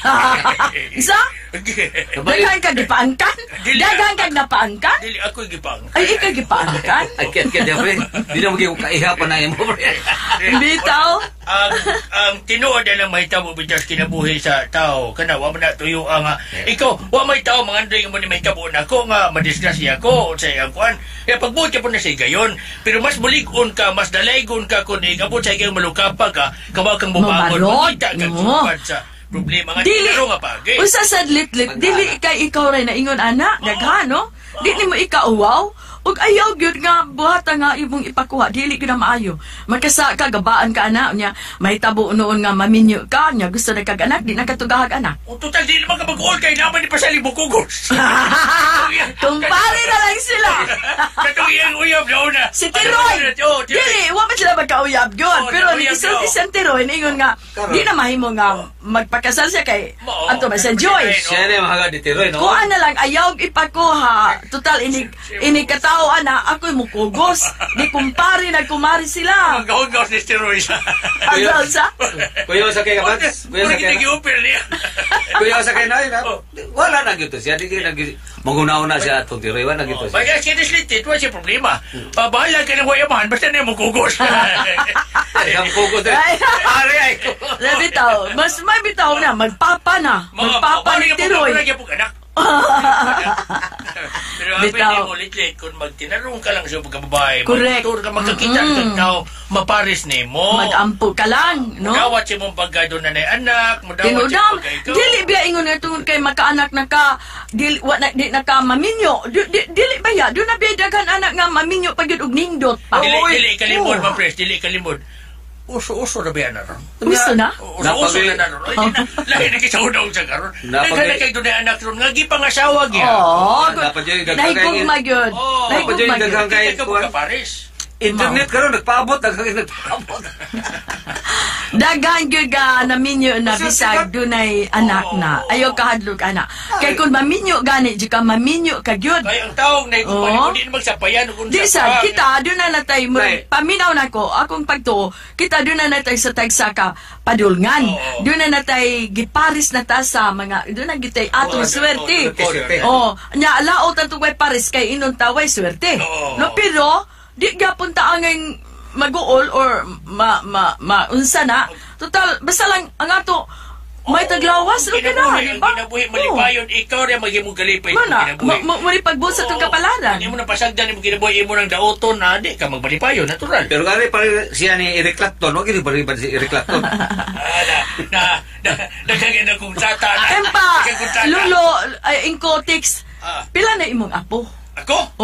Isa? Daghan kag gipaangkan? Dili. Daghan kag napaangkan? Dili ako gipang. Ay, ikaw gipaangkan? Ay, kaya, kaya, pre. Di na magiging kaihapan na yung mo, pre. Bitaw? ang ang tinuod na lang mahitabo bitas kinabuhi sa tao kana wa man na tuyo ang ah, ikaw wa may tao mangandoy mo ni mahitabo na ko nga madisgrasya ko sa iyang kuan kaya pagbuti po na sa gayon pero mas bulig-on ka mas dalaygon ka kun igabot sa iyang malukapa ka kawa kang bumangon Mabarot, makita ka no. sumpat sa problema nga Dili. tinaro nga pagi Usa sa litlit, dili kay ikaw rin na ingon ana, daghan no? Dili mo ikauwaw. Ug ayaw gyud nga buhata nga imong ipakuha, dili gyud na maayo. Magkasa ka gabaan ka ana nya, mahitabo noon nga maminyo ka nya gusto na kag anak, di na katugahag anak. o total di naman ka mag-all kay naman ni pasali bukugos Kumpare na lang sila. katong iyang uyab na una Si Tiroy! oh Dili, wa man sila magkauyab yun. Oh, Pero nakauyab ni isang yun. isang Tiroy, ningon nga, di na mahimo nga magpakasal siya kay, Oo. ato ba, sa Joy. Siya na yung mahagad ni Tiroy, no? Kuha na lang, ayaw ipakuha. Total, ini, ini katao, ana, ako'y mukugos. Di kumpare, nagkumari sila. ang gawag-gawas ni steroids Agaw sa? Kuya sa kay Kabats? Kuya Kuya sa kita kay gi-upil niya. Kuya sa kay Nay, wala na gito siya. Di kaya nag magunaw-una siya atong Tiroy, wala na gito siya. Bagay siya dislitit, wala siya problema. Uh, bahala ka ng wayaman, basta na yung mukugos. Ang pugo din. Ay. Ari, ay. Bitaw, mas may bitaw na, magpapa na. Magpapa ni Tiroy. Mga po anak. Pero ang Bitaw. pwede mo litlit, kung magtinarong ka lang sa pagkababae, Correct. magtur ka, magkakita Mm-mm. ka tao, maparis ni mo. Magampo ka lang, no? Mudawat siya mong pagkado na na anak, mudawat siya Tinudam, pagka ikaw. dili biya ingon nga tungod kay makaanak na ka, dili, wa, na, di na ka maminyo. Di, di, dili ba ya? Doon na biya daghan anak nga maminyo pag yun og nindot pa. Dili, Oy. dili kalimod, Oh. mapres, dili kalimod. Uso-uso na ba yan na ron? Gusto na? Uso-uso na na ron. Ay, di na, lahi na kisahunaw sa karon. Napag- Nagkana kay doon na anak ron, nga gipangasawa gya. Oo. Dapat yun, daghang Nahigugma yun. Oo. Nahigugma Dapat yun, yun. daghang- Kaya kahit ka kuwan. magkaparis. Internet karon nagpaabot, daghang nagpaabot. Daghan gyud ka naminyo na bisag dunay anak na. Ayaw kahadlok anak. Kay kun maminyo gani di ka maminyo ka gyud. Kaya ang taong na Oo. ikupan, hindi na magsapayan. kung Di sa- sad kita doon na natay mo Right. paminaw nako akong pagtuo kita doon na natay sa tagsa ka padulngan. Oo. Doon na natay giparis na ta sa mga doon na gitay atong Oo, swerte. oo, swerte. Oh, nya laot ang tugay paris kay inon taway swerte. Oo. No pero di gyapon ta angay mag-uol or ma ma maunsa na. Total basta lang ang ato may taglawas Ang okay na, kinabuhi, di ang ba? kinabuhi, malipayon, ikaw rin magiging galipay kung Mana, kinabuhi. mo mo pagbusa tong kapalaran. Hindi mo na pasagdan, mo kinabuhi, mo ng daoton, na di ka magbalipayon, natural. Pero gani pa siya ni Eric Clapton, wag ni baliban si Eric Clapton. Ah, na, na, na, nagkaganda kong tata na. Empa, Nagkaganda kong tata. Lulo, ay, inko, text, Ah. pila na imong apo? Ako? Oo.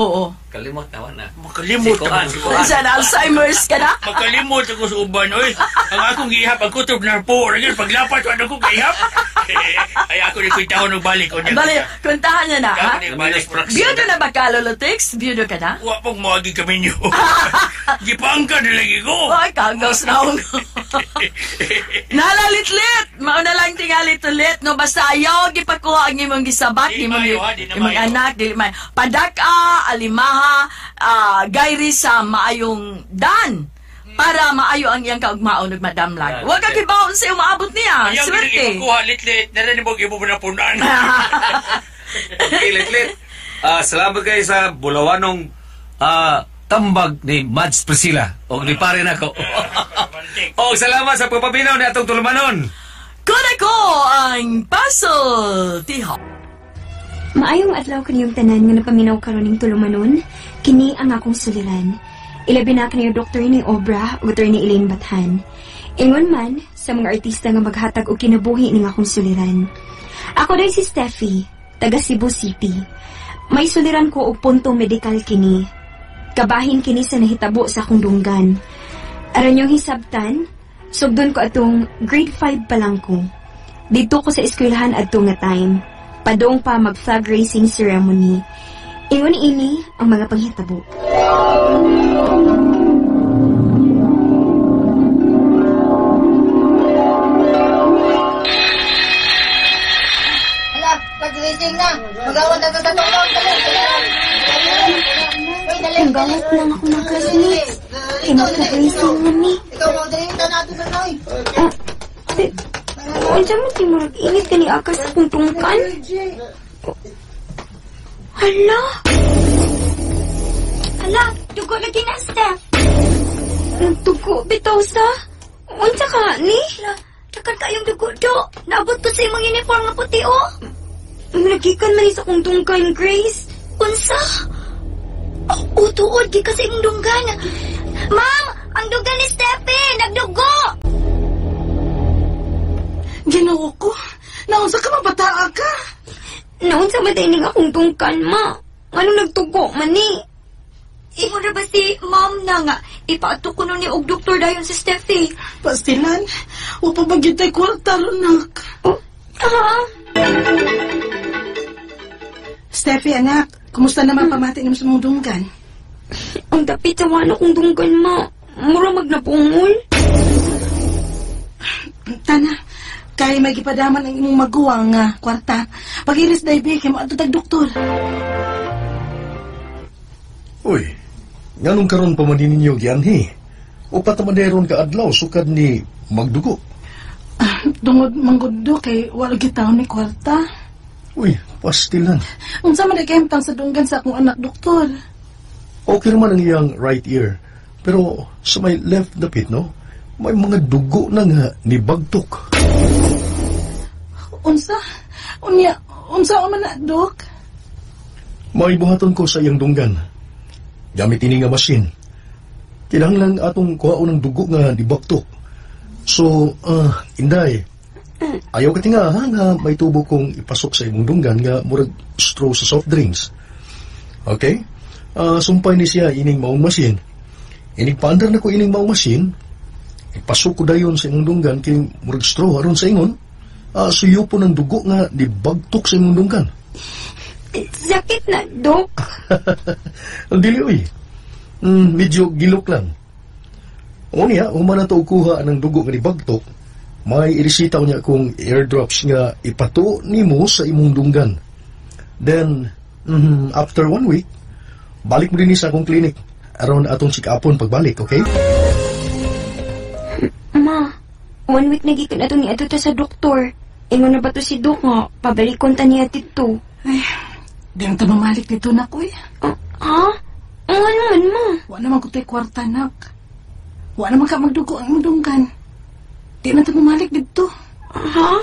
Kalimot naman na. Makalimot Si Kuan, ako. si Kuan. Sa Alzheimer's ka na? Makalimot ako sa uban, oy. Ang akong gihap, ang kutob na po. Rin, paglapas, ano ko gihap? Ay, ako ni kuy taon ng balik. O niya. Bali, kuntahan niya na, ha? Ako ni balik. Biyudo na ba ka, Lolotix? Biyudo ka na? Wa pong mawagi kami niyo. Gipangka na lagi ko. Ay, kagos na ako. Nalalitlit! Mauna lang tingalit ulit, no? Basta ayaw, gipakuha ang imong gisabat, Di imong, mayo, ha? Di na imong mayo. anak, di mayo. Padaka, alimaha, ah, gayri sa maayong dan. Para maayo ang iyang kaugmaon ug madamlag. Yeah, Huwag ka okay. kibaon sa umaabot niya. Ayaw Swerte. ginang ipakuha, lit-lit. Narinig mo, ibo mo na punan. Okay, Lit-Lit. Ah, salamat kayo sa bulawanong ah, tambag ni Mads Priscilla. O ni pare na ko. O salamat sa pagpabinaw ni atong tulumanon. Kuna ko ang puzzle, Tiho. Maayong adlaw kaniyong tanan nga napaminaw karon ning tulumanon, kini ang akong suliran. Ilabi na kaniyo Doktor ni Obra o Doktor ni Elaine Bathan. Ingon man sa mga artista nga maghatag og kinabuhi ning akong suliran. Ako day si Steffi, taga Cebu City. May suliran ko og punto medikal kini. Kabahin kini sa nahitabo sa akong dunggan. Aron yung hisabtan, sugdon ko atong grade five pa lang ko. Dito ko sa eskwelahan adto nga time. Padong pa mag-flag racing ceremony. Ingon ini ang mga panghitabo. Ala, pag-racing na. Magawan na sa tatong dali. Ang galit lang ako ng classmates. Kinag-flag racing na ni. Ikaw mo dali na natin sa noy. Ah, unsa mo timurag init ka ni akas sa kong tungkan? Hala! Hala, dugo lagi na, Steph. Nagdugo, bitaw sa? Unsa ka, ni? Hala, takad kayong dugo, do. Naabot ko sa imong uniform nga puti, oh. Nagikan man sa kong tungkan, Grace. Unsa? Oh, tuod, di ka sa imong dunggan. Ma'am, ang dugan ni Steffi, nagdugo! Ginoo ko, naunsa ka mabataa ka? Naunsa ba tayo ning akong tungkan, ma? Anong nagtugo, mani? Imo na ba si ma'am na nga? Ipaato ko nun ni og doktor dayon si Steffi. Pastilan, upa ba gyud tay kwarta nak? Oh, ha? Steffi, anak, kumusta naman pamati ng sa mong dunggan? Ang dapit sa wano kong tungkan, ma. Mura magnapungol. Tana, kay may gipadaman ang imong maguwang nga kwarta. Pag-iris daybi kay mo tag doktor. Uy, nganong karon pa man ninyo gianhi? O patamaderon ka adlaw sukad ni magdugo? Ah, Dungod mangguddo kay wala gitaw ni kwarta. Uy, pastilan. Unsa man kayemtang sa dunggan sa akong anak doktor? Okay naman ang iyang right ear. Pero sa may left dapit, no? May mga dugo na nga ni bagtok. Unsa? Unya, unsa man na, dok? Maibuhaton ko sa iyang dunggan. Gamit ini nga masin. Kinahanglan atong kuhaon ng dugo nga ni bagtok. So, ah, Inday, ayaw ka tinga ha nga may tubo kong ipasok sa imong dunggan nga murag straw sa soft drinks. Okay? Ah, sumpay ni siya ining maong masin. Inig paandar na ko ining maong masin, ipasok ko dayon sa imong dunggan kay murag straw aron sa ingon. Ah, suyo po ng dugo nga di bagtok sa imong dunggan. Sakit na, Dok. Ang dili, uy. Mm, medyo gilok lang. O niya, humana to kuha ng dugo nga di bagtok, may irisitaw niya kung airdrops nga ipato nimo sa imong dunggan. Then, mm, after one week, balik mo din sa akong klinik. Around atong check-upon pagbalik, okay? Ma, one week na gikan ato ni ato ta sa doktor. Ingon na ba to si Dok nga, pabalikon ta niya dito. Ay, di na ito mamalik dito na ko eh. Ah, ha? Ang ano man, ma? Wa naman ko tayo kwarta, nak. Wa naman ka magdugo ang imong dunggan. Di na ito mamalik dito. Ha?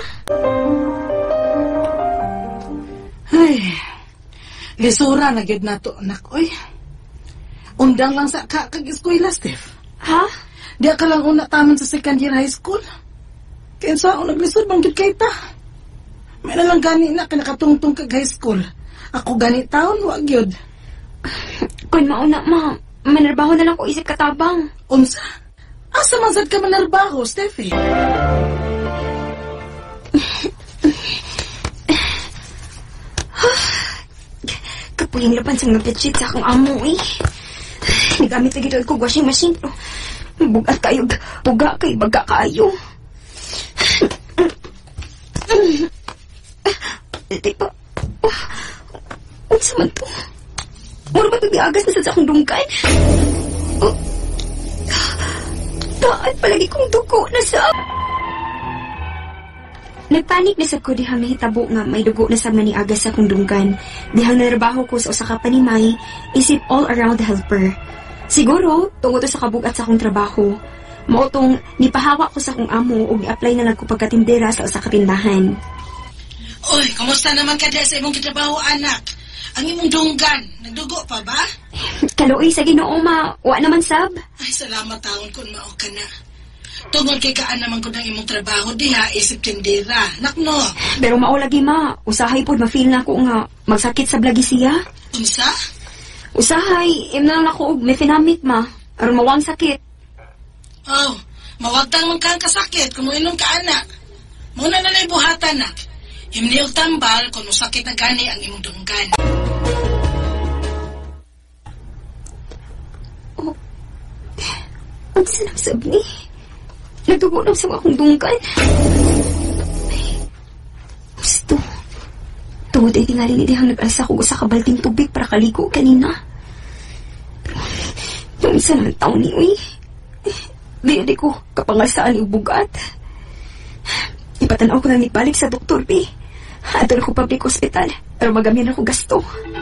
Ay, lisura na gyud nato, anak, oy. Undang lang sa ka kag eskwela, Steph. Ha? Di ka lang una taman sa second year high school. Kaya sa ako naglisod bang gyud kay ta. May nalang gani na kinakatungtong kag high school. Ako gani taon, wa gyud. Kung mauna, ma, manarbaho na lang ko isip katabang. Unsa? Asa man sad ka manarbaho, Steffi? Kapuyang lapan sa mga bedsheet sa akong amo eh. Nagamit na gito ko washing machine pero bugat kayo, buga kay baga kayo. Di ba? Unsa man to? Mura ba pag-iagas na sa akong dunggan? Oh. Daan palagi kong dugo na sa... Nagpanik na sa ko dihang nahitabo nga may dugo na sa maniagas sa akong dunggan. Dihang narabaho ko sa usa ka panimay, isip all around the helper. Siguro, tungod sa kabugat sa akong trabaho. Mautong nipahawa ko sa akong amo o ni-apply na lang ko pagkatindera sa usa ka tindahan. Oy, kumusta naman ka dyan sa imong kitrabaho, anak? Ang imong dunggan, nagdugo pa ba? Kaluoy sa Ginoo, ma. Wa naman sab. Ay, salamat taon kung mao ka na. Tungod kay kaan naman ko ng imong trabaho diha, isip tindera. Nakno. Pero mao lagi, ma. Usahay pod ma-feel na ko nga magsakit sa blagi siya. Unsa? Usahay, im na lang ako og mefenamic, ma. Aron mawang sakit. Oh, mawagtang man kang kasakit kung inom ka, anak. Muna na na buhatan, nak. Himni og tambal kung sakit na gani ang imong dunggan. Oh, ang sinasab ni. Nagdugo na sa akong dunggan. Gusto. Tungod ay tingali ni dihang nag-alsa ko sa kabalding tubig para kaligo kanina. Pero yung isa naman taon ni Uy. Di di ko kapangalsaan yung bugat. Ipatanaw ko lang balik sa doktor, P. Ato na ko public hospital. Pero magamyan ako gasto.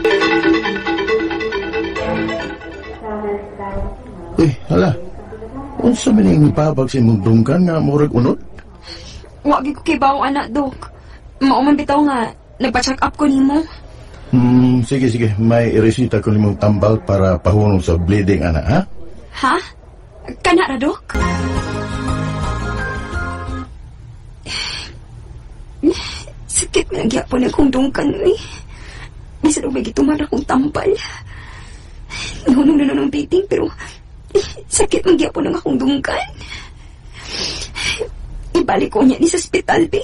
Uy, hala. Unsa man yung ipabag sa imong dunggan nga murag unod? Wagi ko kibaw, anak, Dok. Mauman bitaw nga, nagpa-check up ko nimo. Hmm, sige, sige. May resita ko nimong tambal para pahunong sa bleeding, anak, ha? Ha? Kana ra, Dok? Sakit na nagyapon akong dungkan, eh. Bisa daw may gituman akong tambal. Nahunong na ng bleeding, pero sakit magyapon ang akong dungkan. Ibalik ko niya ni sa ospital, be.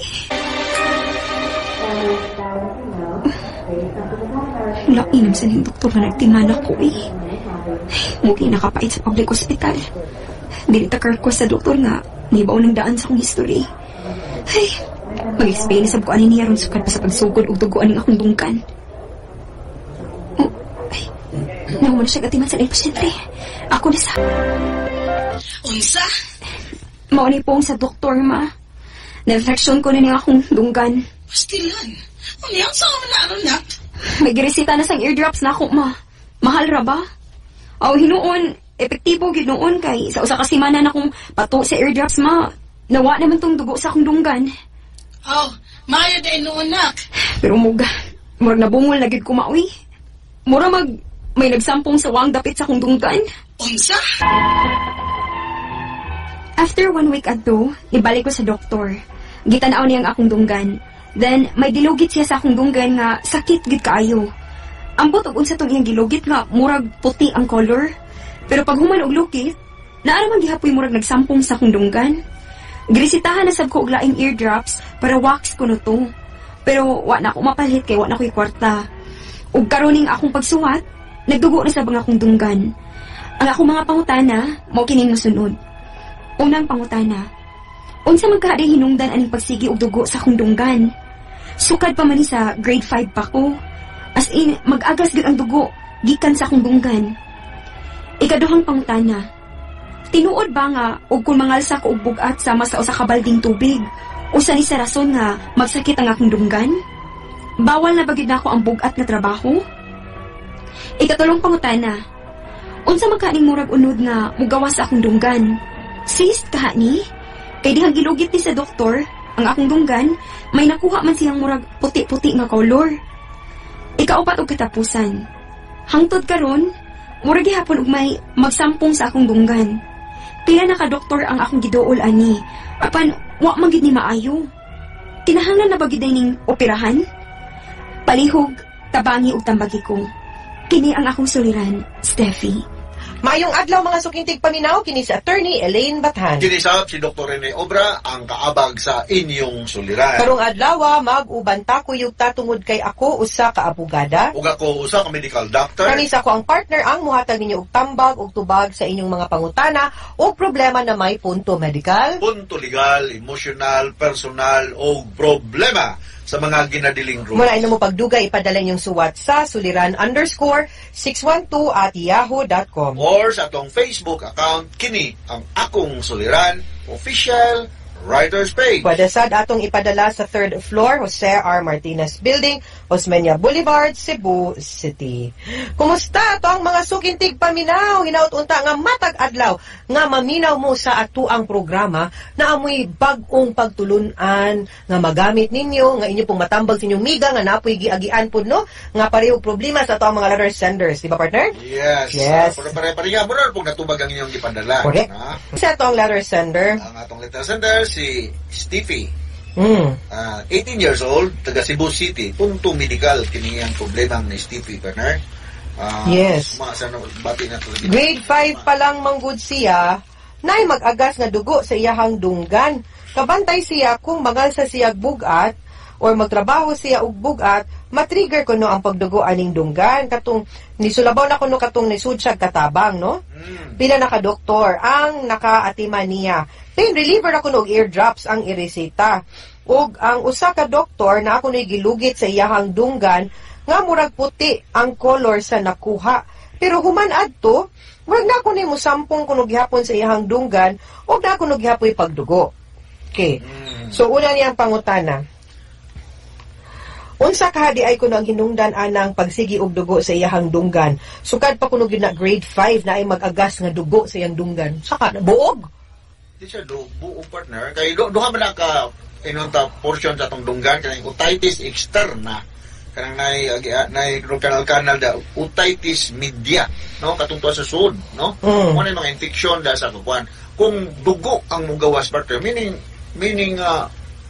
Nainam sa ning doktor na nagtiman ako, eh. Mugi nakapait sa public hospital. Dinitakar ko sa doktor nga nibaw ng daan sa akong history. Ay, mag-explain sa bukuan niya ron sukad pa sa pagsugod o duguan ng akong dungkan. Oh, ay, naman na siya gatiman sa nang pasyente. Ako na sa... Unsa? Mauni pong sa doktor, ma. Na-reflection ko na niya akong dunggan. Pastilan. Uniyang sa ako na aron na. May giresita na sang eardrops na ako, ma. Mahal ra ba? Aw, hinuon, epektibo ginoon kay sa usa ka semana na akong pato sa eardrops, ma. Nawa naman tong dugo sa akong dunggan. Oh, maayo dahil noon, nak. Pero muga, murag nabungol na gid ko maui. Mura mag, may nagsampong sa wang dapit sa akong dunggan. Unsa? After one week adto, ibalik ko sa doktor. Gitanaw niya ang akong dunggan. Then, may dilugit siya sa akong dunggan nga sakit gid kaayo. Ambot og unsa tong iyang gilugit nga murag puti ang color. Pero pag human og lukit, naara man gihapoy murag nagsampong sa akong dunggan. Grisitahan na sab ko og laing eardrops para wax ko no to. Pero wa na ako mapalit kay wa na ko'y kwarta. Ug karoning akong pagsuwat, nagdugo na sab ang akong dunggan. Ang akong mga pangutana, mao kining mosunod. Unang pangutana, unsa man kada hinungdan aning pagsigi og dugo sa akong dunggan? Sukad pa man ni sa grade five pa ko. As in, mag-agas gid ang dugo gikan sa akong dunggan. Ikaduhang pangutana, tinuod ba nga og kung mangalsa ko og bugat sama sa usa ka balding tubig, usa ni sa rason nga magsakit ang akong dunggan? Bawal na ba gid nako ang bugat nga trabaho? Ikatulong pangutana, unsa man kaning murag unod nga mugawas sa akong dunggan? Cyst kaha ni? Kay dihang gilugit ni sa doktor, ang akong dunggan, may nakuha man siyang murag puti-puti nga kolor. Ikaupat og katapusan. Hangtod karon, murag gihapon og may magsampong sa akong dunggan. Pila na ka doktor ang akong giduol ani. Apan wa man gid ni maayo. Kinahanglan na ba gid ning operahan? Palihog, tabangi ug tambagi ko. Kini ang akong suliran, Steffi. Mayong adlaw mga sukintig paminaw, kini si Attorney Elaine Bathan. Kinisab si Doktor Rene Obra, ang kaabag sa inyong suliran. Karong adlaw, mag-uban ta kuyog ta tungod kay ako usa ka abogada. Ug ako usa ka medical doctor. Kani sa ko ang partner ang muhatag ninyo og tambag ug tubag sa inyong mga pangutana o problema na may punto medical, punto legal, emotional, personal o problema sa mga ginadiling rules. Mula ino mo pagdugay, ipadala niyong suwat sa suliran underscore six one two at yahoo dot com. Or sa atong Facebook account, kini ang akong suliran, official writer's page. Pwede sad atong ipadala sa third floor, Jose R. Martinez Building, Osmeña Boulevard, Cebu City. Kumusta to ang mga sukintig paminaw? Hinaut-unta nga matag adlaw nga maminaw mo sa atuang programa na amoy bag-ong pagtulunan nga magamit ninyo, nga inyo pong matambag sa inyong miga, nga napoy giagian po, no? Nga parehong problema sa atuang mga letter senders. Di ba, partner? Yes. Yes. Uh, pare-pareha mo rin kung natubag ang inyong ipadala. Correct. Na? Sa atuang letter sender? Ang atong letter sender, si Steffi. Mm. Uh, eighteen years old, taga Cebu City. Punto medical, kini ang problema ni Steffi, partner. Uh, Yes. Mga sa bati na to. Grade five pa lang manggod siya, nay mag-agas nga dugo sa iyahang dunggan. Kabantay siya kung mangal sa siya bugat or magtrabaho siya og bugat, matrigger kuno ang pagdugo aning dunggan. Katong nisulabaw na kuno katong nisudsyag katabang, no? Mm. Pila na ka doktor ang nakaatima niya. Pain reliever na kuno og eardrops ang iresita. Ug ang usa ka doktor na ako gilugit sa iyahang dunggan nga murag puti ang color sa nakuha. Pero human adto, murag na kuno mo sampung kuno gihapon sa iyahang dunggan ug na kuno gihapoy pagdugo. Okay. So una niyang pangutana. Unsa kahadi ay kuno ang hinungdan anang pagsigi og dugo sa iyahang dunggan. Sukad pa kuno gyud na grade five na ay mag-agas nga dugo sa iyang dunggan. Saka na buog. Di siya do buong partner kay do duha man na ka inunta portion sa tong dunggan kanang otitis externa kanang nay nay kanal kanal da otitis media, no, katungtong sa sud, no. Mm. Mo na mga infection da sa kuan kung dugo ang mugawas partner, meaning meaning uh,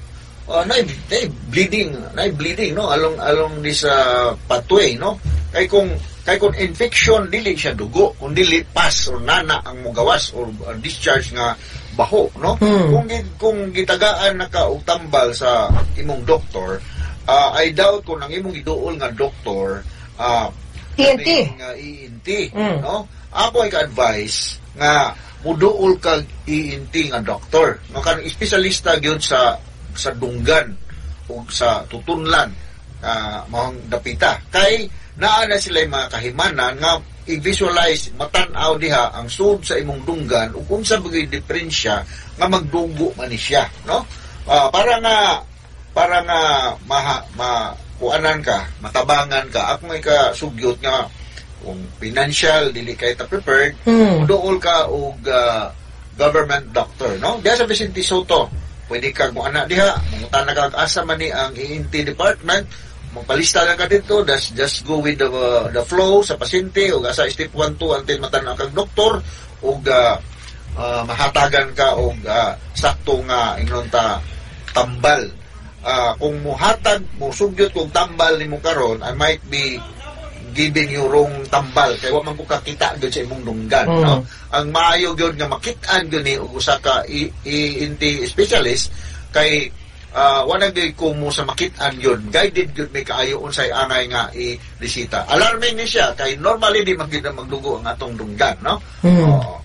uh nay, nay bleeding nay bleeding, no, along along this uh, pathway, no, kay kung kay kung infection dili siya dugo, kung dili pas or nana ang mugawas or uh, discharge nga baho, no? Hmm. Kung kung gitagaan naka og tambal sa imong doktor, uh, I doubt kung ang imong iduol nga doktor uh, E N T nga E N T, hmm. no? Ako ay ka-advise nga muduol kag E N T nga doktor, no, kan espesyalista gyud sa sa dunggan ug sa tutunlan, uh, mahong dapita kay naa na sila mga kahimanan nga i-visualize, matan-aw diha ang sud sa imong dunggan ug kung sa bagay diferensya nga magdugo man ni siya, no? Uh, para nga para nga maha, ma kuanan ka, matabangan ka. Ako nga ka sugyot nga kung financial dili kay ta prepared, mm. duol ka og uh, government doctor, no? Diha sa Vicente Soto, pwede kag mo ana diha, mangutan na kag asa man ni ang E N T department. Magpalista lang ka dito, just, just go with the uh, the flow sa pasyente o sa step one, two until matanaw kang doktor o uh, uh, mahatagan ka o uh, sakto nga ingnon ta tambal. Uh, kung muhatag, musugyot kung tambal ni mo karon, I might be giving you wrong tambal kay wa man ko kakita gyud sa imong dunggan, mm. no? Ang maayo gyud nga makit-an gyud ni og usa ka E N T specialist kay Uh, wala gay kumo sa makit-an yun. Guided yun may kaayo unsay angay nga i-resita. Alarming ni siya kay normally di magkita magdugo ang atong dunggan, no? Hmm. Oh.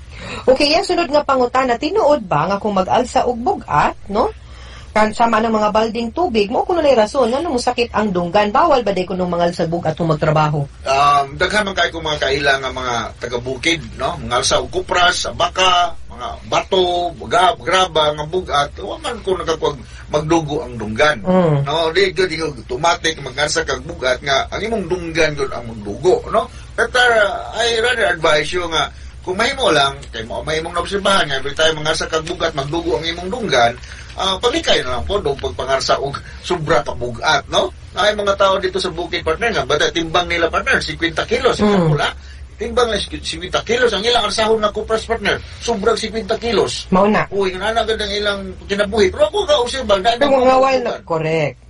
Okay, yan sunod nga pangutana, tinuod ba nga kung mag-alsa og bugat, no? Kan sama ng mga balding tubig, mo kuno nay rason nga mo sakit ang dunggan, bawal ba day kuno mangalsa bugat kung magtrabaho? Um, daghan man kay kung mga kailang nga mga taga-bukid, no? Mangalsa og kupras, baka, mga bato, gab, graba nga bugat, wa man ko nagkakuag magdugo ang dunggan. Mm. No, di gyud di automatic magansa kag bugat nga ang imong dunggan gyud ang magdugo, no? But uh, I rather advise you nga kung mahimo lang kay mo mahimong naobserbahan nga every time mangansa kag bugat magdugo ang imong dunggan, uh, palikay na lang po do pagpangarsa og sobra ka bugat, no? Ay mga tao dito sa bukid partner nga bada timbang nila partner fifty kilos sa mm. pula. Timbang na fifty kilos ang ilang arsahon na kupras partner. Sobrang fifty kilos. Mao na. Uy, nga na gandang ilang kinabuhi. Pero ako ka usir bang daan mga wal na correct.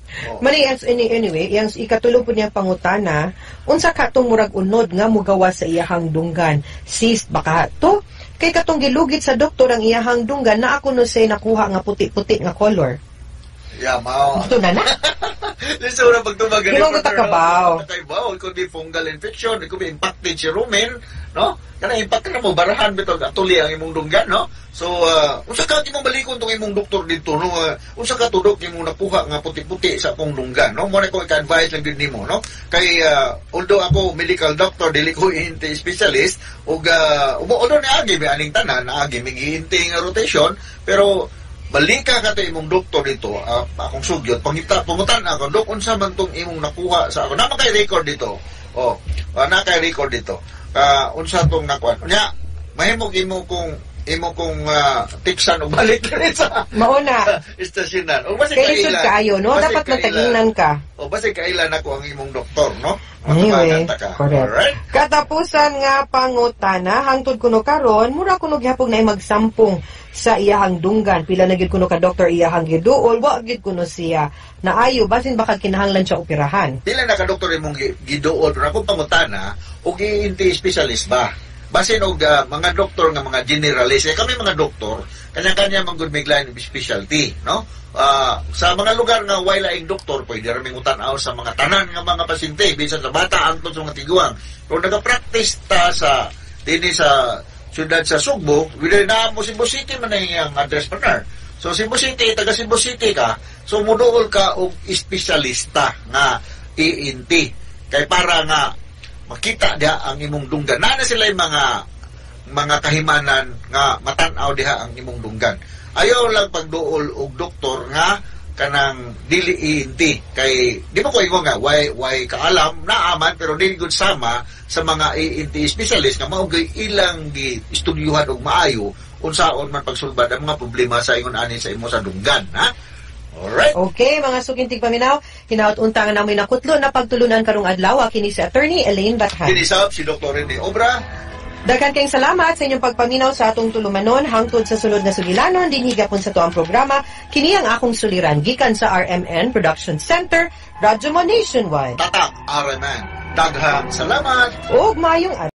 Oh. Mani as any anyway, yang ikatulo po niya pangutana, unsa katong murag unod nga mugawas sa iyahang dunggan. Sis, baka to? Kay katong gilugit sa doktor ang iyahang dunggan na ako no say nakuha nga puti-puti nga color. Yeah, mao. Ito na na. Listen, na pagtubag Di mo katakabaw. Katakabaw. It could be fungal infection. It could be impacted si rumen. No? Kana impact na mo. Barahan bito. Atuli ang imong dunggan, no? So, uh, unsa ka imong balikon tong imong doktor dito, no? Uh, unsa ka tudok imong nakuha nga puti-puti sa akong dunggan, no? Mo na ko i-advise lang gid nimo, no? Kay, uh, although ako medical doctor, dili ko I N T specialist, ug, uh, although naagi, may aning tanan, naagi, may I N T nga rotation, pero, balika ka tayo imong doktor dito, uh, akong sugyot, pangita, pangutan ako, dok, unsa man tong imong nakuha sa ako, naman kay record dito, o, oh, uh, na kay record dito, uh, unsa tong nakuha, nya, mahimog imo kong, imo kong uh, tiksan o balik rin sa mauna istasyonan. O basi kailan kaayo, no? Dapat matagingnan ka. O basi kailan ako ang imong doktor, no? Anyway, correct. Alright? Katapusan nga pangutana, hangtod kuno karon, mura kuno gihapon na magsampung sa iyahang dunggan. Pila na gid kuno ka doktor iyahang giduol, wa gid kuno siya naayo basin baka kinahanglan siya operahan. Pila na ka doktor imong giduol, pero akong pangutana, og I N T specialist ba? Basin og uh, mga doktor nga mga generalist, eh, kami mga doktor, kanya-kanya man gud may line of specialty, no? Uh, sa mga lugar nga way laing doktor, pwede raming utan-aw sa mga tanan nga mga pasyente, bisan sa bata hangtod sa mga tiguang. Kung nagapractice ta sa dinhi sa syudad sa Sugbo, wala na mo Cebu City man ang address partner. So Cebu City, taga Cebu City ka, so muduol ka og espesyalista nga I N T. Kay para nga makita dia ang imong dunggan. Nana sila yung mga mga kahimanan nga matanaw diha ang imong dunggan. Ayaw lang pagduol og doktor nga kanang dili I N T kay di ba ko ingon nga why why kaalam na aman pero dili gud sama sa mga I N T specialist nga mao gay ilang gi istudyuhan og maayo unsaon man pagsulbad ang mga problema sa ingon ani sa imo sa dunggan, ha? Alright. Okay, mga sukintig paminaw, hinaut unta nga namin nakutlo na pagtulunan karong adlaw kini si Attorney Elaine Bathan. Kinisab si Doktor Rene Obra. Daghan kayong salamat sa inyong pagpaminaw sa atong tulumanon hangtod sa sunod na sugilanon dinhi gapon sa tuang programa. Kini ang akong suliran gikan sa R M N Production Center, Radyo Mo Nationwide. Tatak R M N. Daghang salamat. Og mayong